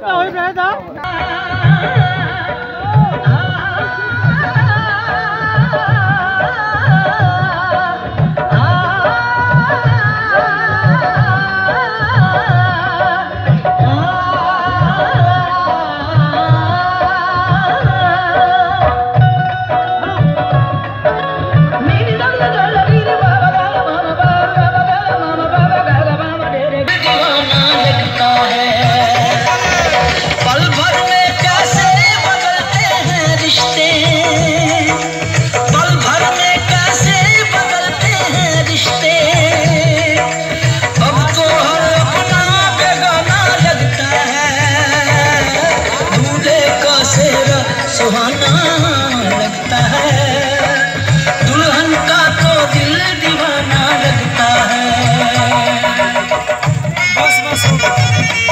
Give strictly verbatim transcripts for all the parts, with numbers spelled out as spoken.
सुहाना लगता है, दुल्हन का तो दिल दीवाना लगता है। बस बस हो गया।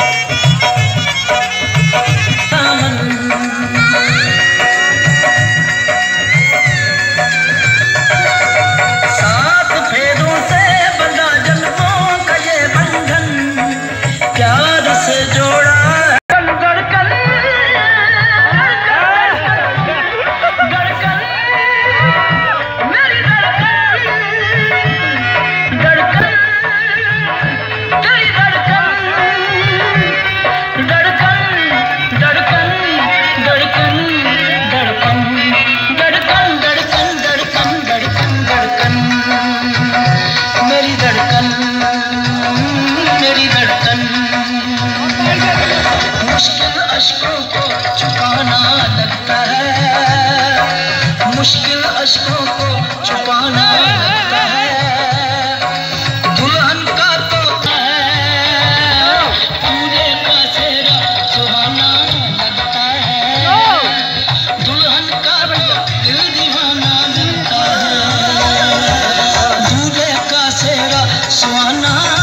सात फेरों से बंधा जन्मों का ये बंधन, प्यार से जोड़ा अश्कों को छुपाना लगता है, मुश्किल अश्कों को छुपाना लगता है। दुल्हन का तो है पूरे का सेहरा सुहाना लगता है, दुल्हन का तो दिल दीवाना लगता है, दूल्हे का सेहरा सुहाना